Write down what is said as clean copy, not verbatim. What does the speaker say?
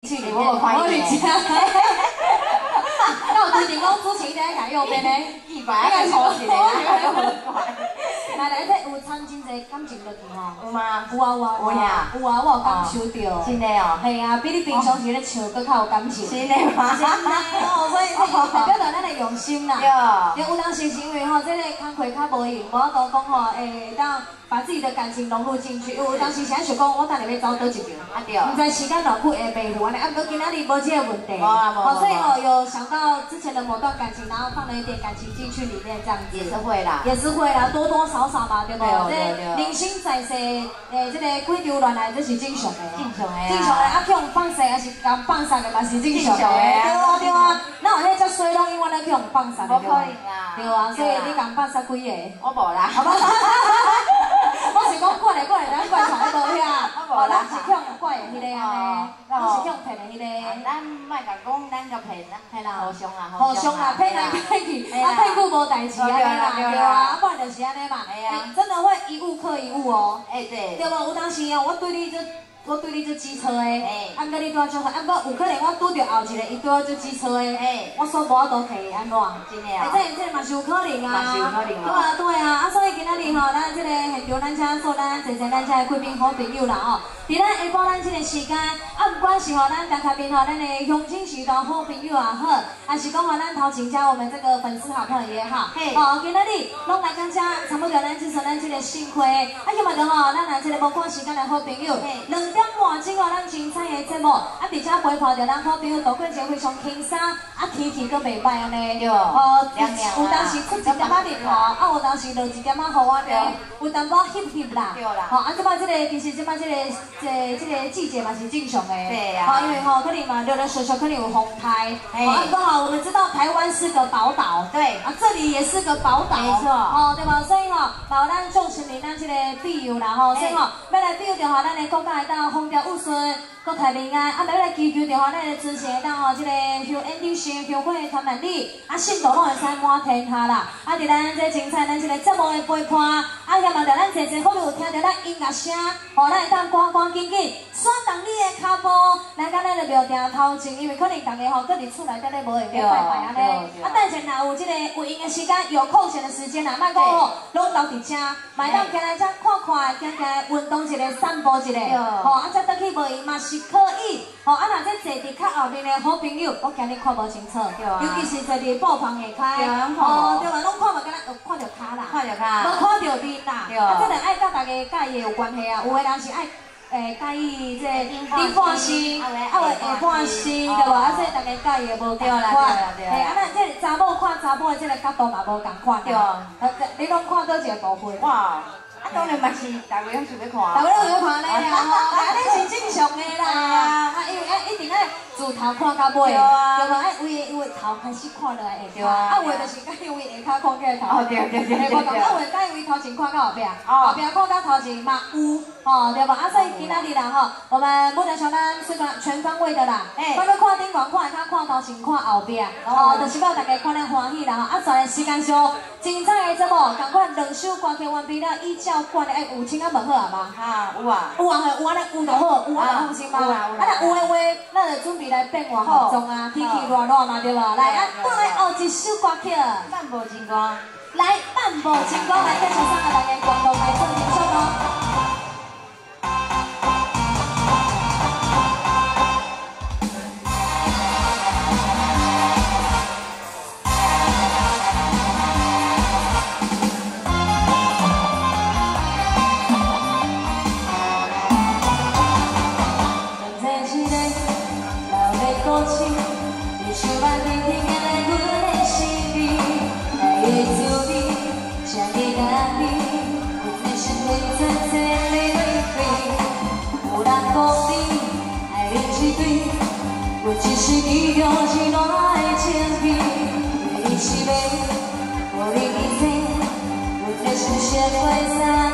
去里面，我去吃。那我规定讲主持一定要右边的 100个抽一个， 来，这有掺真侪感情落去吼。 有吗？ 有啊，我有感受到。 真的哦。 系啊，比你平常时咧笑搁较有感情。 真的吗？ 真的哦，所以代表着咱的用心啦。 对。 有当时是因为吼，这个工课较无闲，无法度讲吼，当把自己的感情融入进去。有当时想想讲，我等下要走倒一场。啊对。唔知时间偌久会袂完咧，啊，搁今仔日无这个问题。好，所以吼有想到之前的某段感情，然后放了一点感情进去里面，这样子。 也是会啦。 也是会啦，多多少少嘛，对不对？ 对。 人生在世，这个几场恋爱这是正常的。 正常的。 正常的，啊，去互放生，还是共放生的嘛是正常的。对啊，哪有迄遮衰拢永远咧去互放生的？ 无可能啦。 对啊，所以你共放生几个？ 我无啦。 我是讲过来，咱怪头无遐。 我无啦。 是去互怪的迄个安尼，我是去互骗的迄个。 咱莫甲讲，咱甲骗啦， 系啦， 互相啦， 互相啦，骗来骗去，啊，骗久无代志安尼啦，对啊，不然就是安尼嘛。真的会一物克一物哦。对。对无？有当时哦，我对你做机车的，啊，搁你拄做好，啊，搁有可能我拄着后一个，伊对我做机车的，我所无法度摕伊安怎？ 真的啊。 这嘛是有可能啊。 嘛是有可能哦。 对啊，啊，所以今仔日吼，咱这个现场咱遮做咱坐咱遮的贵宾好朋友啦吼。伫咱下晡咱这个时间，啊，不管是吼咱台下面吼咱的乡亲时代好朋友也好，还是讲吼咱头前遮我们这个粉丝好朋友也好，哦，今仔日拢来咱遮差不多咱支持咱这个盛会，啊，今嘛着吼，咱来这个无赶时间的好朋友，2点半钟哦，咱精彩的节目，啊，伫遮陪伴着咱好朋友度过一个非常轻松，啊，天气搁袂歹安尼，哦，有当时出1点仔日头，啊，有当时落1点仔雨安尼，有淡薄翕啦，吼，啊，即摆这个其实即摆这个季节嘛是正常的， 对呀， 因为吼可能嘛热热小小可能有风台，啊，刚好我们知道台湾是个宝岛，对，啊，这里也是个宝岛，没错，哦，对吧？所以吼，把咱众神明咱这个庇佑啦吼，所以吼要来庇佑着吼咱的国家会当风调雨顺。国泰民安，啊，要来祈求着吼，咱的支持会当吼，这个香烟点香香火的传万里，啊，信徒拢会使满天下啦。啊，伫咱这精彩咱这个节目的陪伴，啊，希望着咱坐坐好朋友听着咱音乐声，吼，咱会当赶赶紧紧甩动你的脚步，来到咱的庙埕头前，因为可能大家吼，搁伫厝内底咧无闲咧拜拜安尼。啊，但是若有这个有闲的时间，有空闲的时间啦，莫讲吼，拢留伫遮，买当行来遮看看，行行运动一下，散步一下，吼，啊，再倒去无闲嘛。是可以，吼啊！若这坐伫较后面的好朋友，我今日看无清楚，尤其是坐伫布棚下骹，哦，对嘛，拢看无，敢若看着骹啦，看着骹，无看着面啦，啊，这个爱甲大家介意有关系啊，有的人是爱。介意这顶半身，啊，有下半身，对无？啊，所以大家介意的无共款。嘿，啊，咱这查某看查某的这个角度嘛无共款，对。你拢看倒一个部分？哇！ 啊，当然嘛是，大家拢想要看。 大家拢想要看咧，吼，啊，你是正常的啦。啊，因为一定爱自头看到尾，对无？爱为头开始看落来下骹，啊，为就是介意为下骹看起来头。对。啊，为介意为头前看到后壁，后壁看到头前嘛有，吼，对无？啊，所以今仔日啦，吼，我们不能小单是个全方位的啦。我要看顶管，看下骹，看头前，看后壁，哦，就是要大家看得欢喜啦。啊，在时间上，精彩的节目，赶快2首歌曲完毕了，依照惯的，有请问好啊吗？ 哈，有啊。 有啊，有安尼有就好，有啊就放心嘛。啊，若有的话，咱就准备来变换服装啊，天气热热嘛，对吧？来，倒来学一首歌曲， 漫步金光。 来，漫步金光，来，跟上个大家广东来做点唱哦。我只是你掉进来千皮，你是美，我的一切，我才是学会散。